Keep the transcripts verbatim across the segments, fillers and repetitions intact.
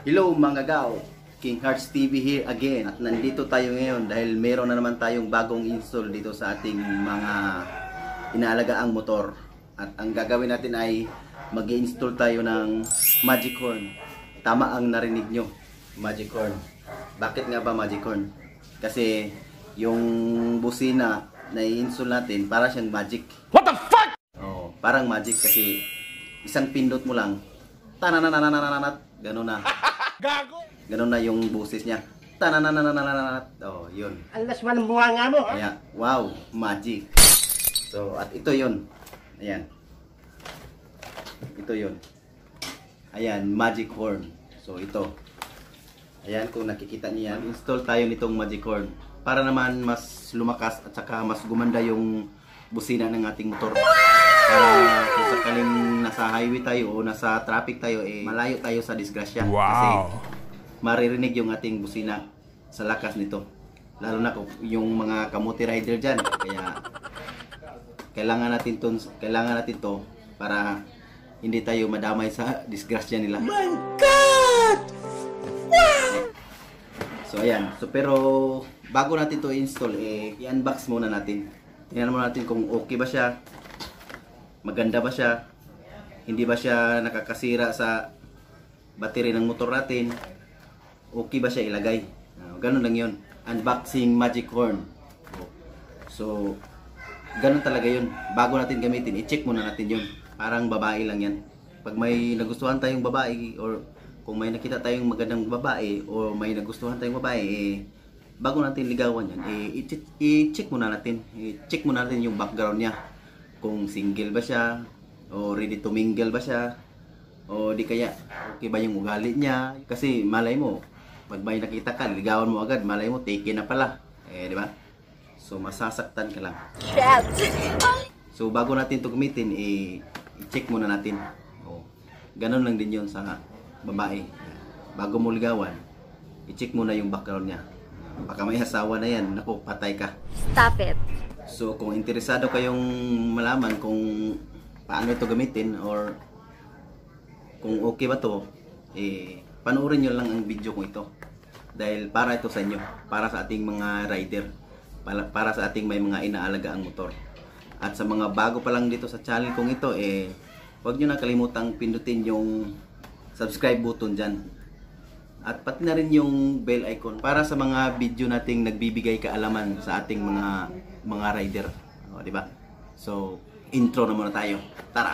Hello mga gaw, King Hearts T V here again. At nandito tayo ngayon dahil meron na naman tayong bagong install dito sa ating mga inaalagaang motor. At ang gagawin natin ay mag-install tayo ng Magic Horn. Tama ang narinig nyo, Magic Horn. Bakit nga ba Magic Horn? Kasi yung busina na i-install natin para siyang magic. What the fuck? Oh, parang magic kasi isang pindot mo lang, tananananananat, gano'n na. Gago! Ganun na yung boses niya. Tananananananat. Oh, yun. Alas man ang bunga nga mo. Kaya, wow, magic. So, at ito yun. Ayan. Ito yun. Ayan, Magic Horn. So, ito. Ayan, kung nakikita niyan, install tayo nitong Magic Horn. Para naman mas lumakas at saka mas gumanda yung busina ng ating motor. Para kung sakaling nasa highway tayo o nasa traffic tayo, eh, malayo tayo sa disgrasya. Wow. Kasi maririnig yung ating busina sa lakas nito. Lalo na kung yung mga kamote rider dyan. Kaya kailangan natin to, kailangan natin to para hindi tayo madamay sa disgrasya nila. My God! Wow! So ayan. So pero bago natin to install, eh, i-unbox muna natin. Tingnan muna natin kung okay ba siya. Maganda ba siya? Hindi ba siya nakakasira sa battery ng motor natin? Okay ba siya ilagay? Uh, ganun lang yun. Unboxing Magic Horn. So, ganun talaga yun. Bago natin gamitin, i-check muna natin yun. Parang babae lang yan. Pag may nagustuhan tayong babae, or kung may nakita tayong magandang babae, o may nagustuhan tayong babae, eh, bago natin ligawan yan, eh, i-check muna natin. I-check muna natin yung background niya. Kung single ba siya, o ready to mingle ba siya, o di kaya okay ba yung ugali niya. Kasi malay mo, pag may nakita ka, ligawan mo agad, malay mo, taken na pala. Eh, di ba? So, masasaktan ka lang. So, bago natin ito gamitin, eh, i-check muna natin. O, ganun lang din yun sa babae. Bago mo ligawan, i-check muna yung background niya. Baka may asawa na yan, naku, patay ka. Stop it. So, kung interesado kayong malaman kung paano ito gamitin or kung okay ba to, eh, panoorin nyo lang ang video ko ito. Dahil para ito sa inyo, para sa ating mga rider, para, para sa ating may mga inaalaga ang motor. At sa mga bago pa lang dito sa channel kong ito, eh, huwag nyo na kalimutang pindutin yung subscribe button dyan. At pati na rin yung bell icon para sa mga video nating nagbibigay kaalaman sa ating mga mga rider. O, di ba? So, intro na muna tayo. Tara!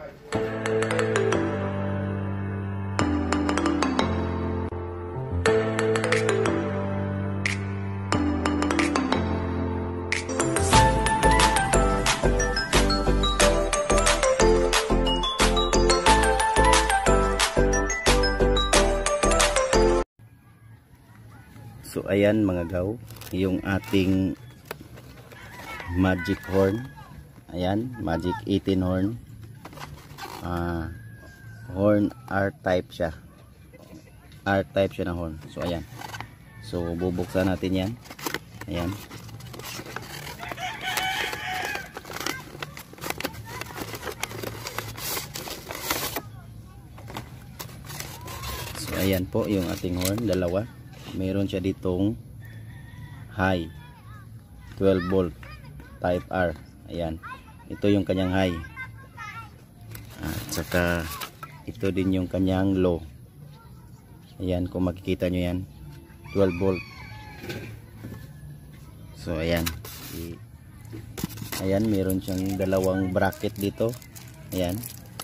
So ayan mga gaw, yung ating Magic Horn. Ayan, Magic eighteen horn. Uh, horn R-type siya. R-type siya na horn. So ayan. So bubuksan natin yan. Ayan. So ayan po yung ating horn, dalawa. Meron siya ditong high twelve volt type R. Ayan, ito yung kanyang high, at saka ito din yung kanyang low. Ayan, kung makikita nyo yan, twelve volt. So ayan, ayan, meron siyang dalawang bracket dito. Ayan.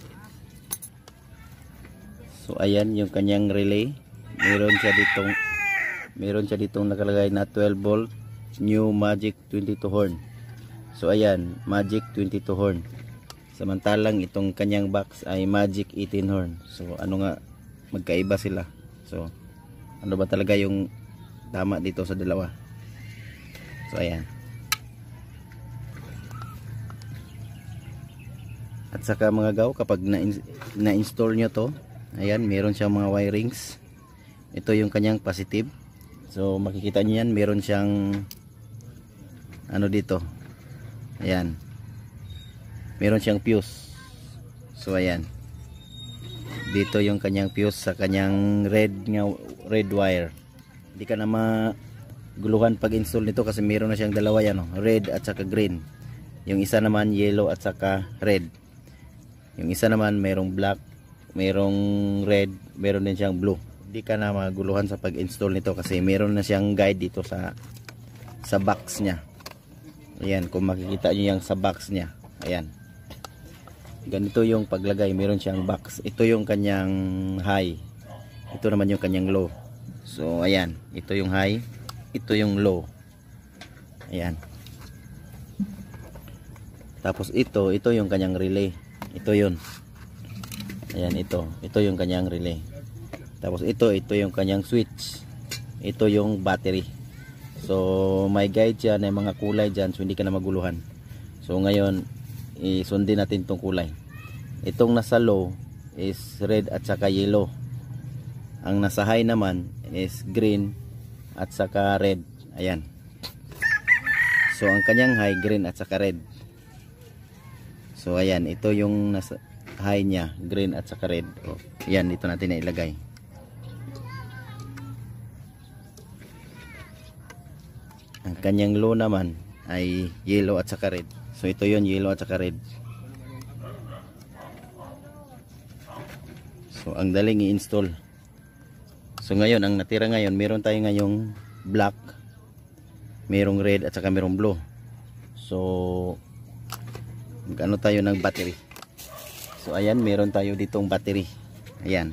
So ayan yung kanyang relay. Meron siya ditong meron siya ditong nakalagay na twelve volt new Magic twenty-two horn. So ayan, Magic twenty-two horn. Samantalang itong kanyang box ay Magic eighteen horn. So ano nga, magkaiba sila. So ano ba talaga yung tama dito sa dalawa? So ayan. At saka mga gaw, kapag na-install nyo to, ayan, meron siyang mga wirings. Ito yung kanyang positive. So makikita nyo yan, meron siyang ano dito. Ayan, meron siyang fuse. So ayan, Dito yung kanyang fuse sa kanyang red nga red wire. Hindi ka na maguluhan pag install nito kasi meron na siyang dalawa yan, oh, red at saka green. Yung isa naman yellow at saka red. Yung isa naman mayroong black, mayroong red, meron din siyang blue. Hindi ka na maguluhan sa pag-install nito kasi meron na siyang guide dito sa sa box niya. Ayan, kung makikita niyo yung sa box niya. Ayan. Ganito yung paglagay, meron siyang box. Ito yung kanyang high. Ito naman yung kanyang low. So ayan, ito yung high, ito yung low. Ayan. Tapos ito, ito yung kanyang relay. Ito yun. Ayan, ito. Ito yung kanyang relay. Tapos ito, ito yung kanyang switch. Ito yung battery. So may guide dyan, may mga kulay dyan, so hindi ka na maguluhan. So ngayon, isundin natin itong kulay. Itong nasa low is red at saka yellow. Ang nasa high naman is green at saka red. Ayan. So ang kanyang high, green at saka red. So ayan, ito yung nasa high niya, green at saka red. O, ayan, dito natin na ilagay. Ang kanyang low naman ay yellow at saka red. So ito yun, yellow at saka red. So ang daling i-install. So ngayon, ang natira ngayon, meron tayo ngayong black, merong red at saka merong blue. So magano tayo ng battery. So ayan, meron tayo ditong battery. Ayan.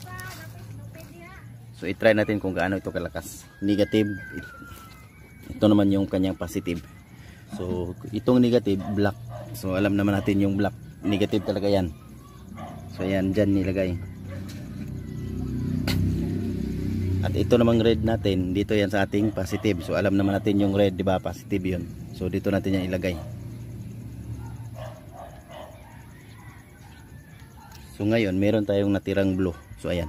So i-try natin kung gaano ito kalakas. Negative. Ito naman yung kanyang positive. So itong negative, black. So alam naman natin yung black, negative talaga yan. So ayan, dyan nilagay. At ito namang red natin, dito yan sa ating positive. So alam naman natin yung red, di ba? Positive yun. So dito natin yan ilagay. So ngayon, meron tayong natirang blue. So ayan.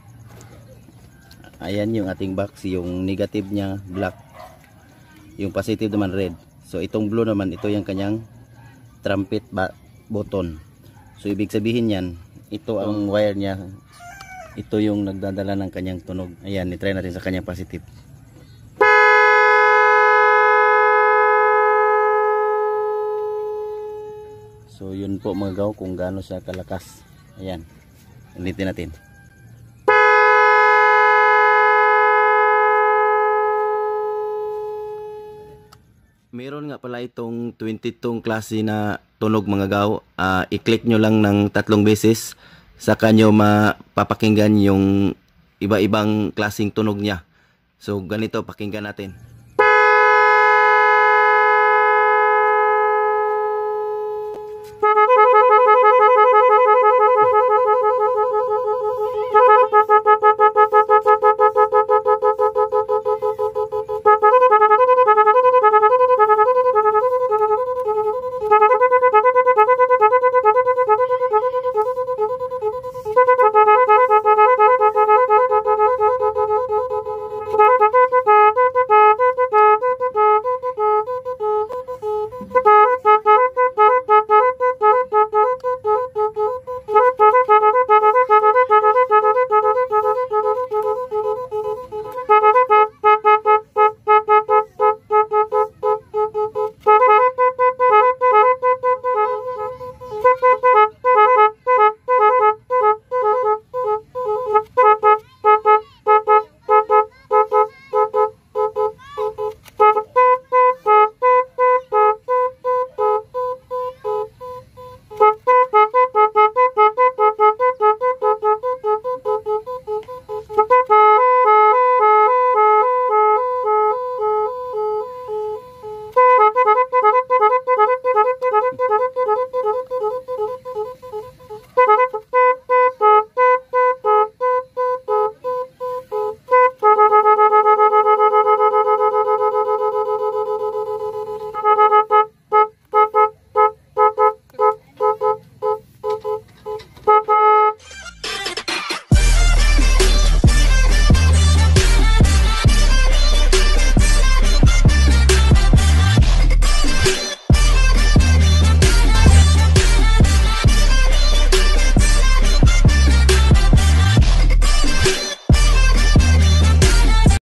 Ayan yung ating box, yung negative niya black. Yung positive naman red. So itong blue naman, ito yung kanyang trumpet button. So ibig sabihin yan, ito ang wire niya. Ito yung nagdadala ng kanyang tunog. Ayan, i-try natin sa kanyang positive. So yun po mga gaw, kung gaano siya kalakas. Ayan, ulitin natin. Meron nga pala itong twenty-two klase na tunog mga gaw. Uh, i-click nyo lang ng tatlong beses, saka nyo mapapakinggan yung iba-ibang klaseng tunog niya. So ganito, pakinggan natin.